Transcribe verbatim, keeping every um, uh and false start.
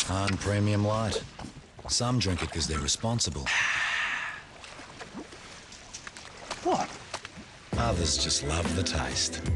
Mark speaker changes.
Speaker 1: Hahn Premium Light. Some drink it because they're responsible.
Speaker 2: What?
Speaker 1: Others just love the taste.